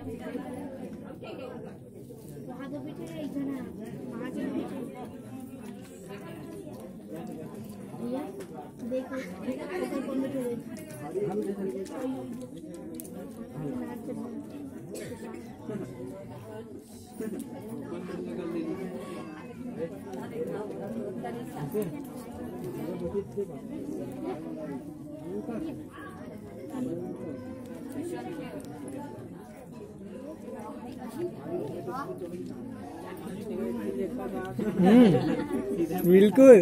वहाँ तो बैठे हैं इधर ना वहाँ चल बैठे भैया देखो ऊपर कौन बैठे हुए हम बिल्कुल